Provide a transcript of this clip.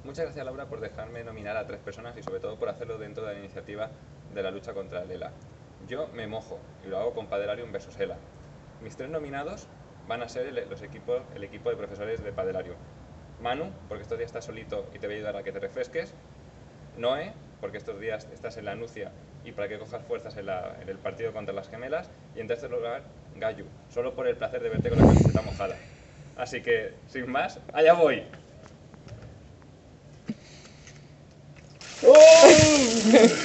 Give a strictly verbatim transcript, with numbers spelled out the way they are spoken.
Muchas gracias, Laura, por dejarme nominar a tres personas y sobre todo por hacerlo dentro de la iniciativa de la lucha contra el ELA. Yo me mojo y lo hago con Padelarium versus ELA. Mis tres nominados van a ser el, los equipos, el equipo de profesores de Padelarium. Manu, porque estos días estás solito y te voy a ayudar a que te refresques. Noé, porque estos días estás en la Nucia y para que cojas fuerzas en, la, en el partido contra las gemelas. Y en tercer lugar, Gayu, solo por el placer de verte con la camiseta mojada. Así que, sin más, allá voy. ¡Oh!